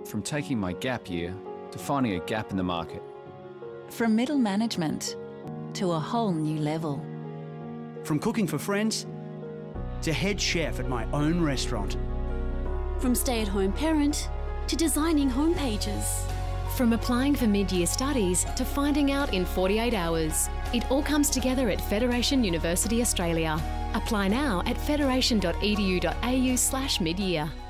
From taking my gap year to finding a gap in the market. From middle management to a whole new level. From cooking for friends to head chef at my own restaurant. From stay-at-home parent to designing home pages. From applying for mid-year studies to finding out in 48 hours. It all comes together at Federation University Australia. Apply now at federation.edu.au/midyear.